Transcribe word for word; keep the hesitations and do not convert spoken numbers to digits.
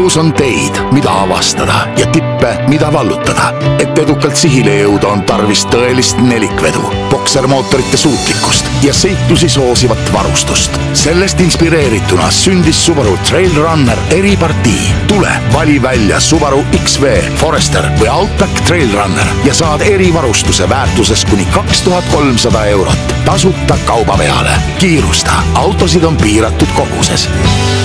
elus on teid, mida avastada ja tippe, mida vallutada. Et edukalt sihile jõuda on tarvis tõelist nelikvedu, boksermootorite suutlikkust ja seiklusi soosivat varustust. Sellest inspireerituna sündis Subaru Trail Runner eripartii. Tule, vali välja Subaru X V, Forester või Outback Trail Runner ja saad erivarustuse väärtuses kuni kaks tuhat kolmsada eurot. Tasuta kaubaveale. Kiirusta, autosid on piiratud koguses.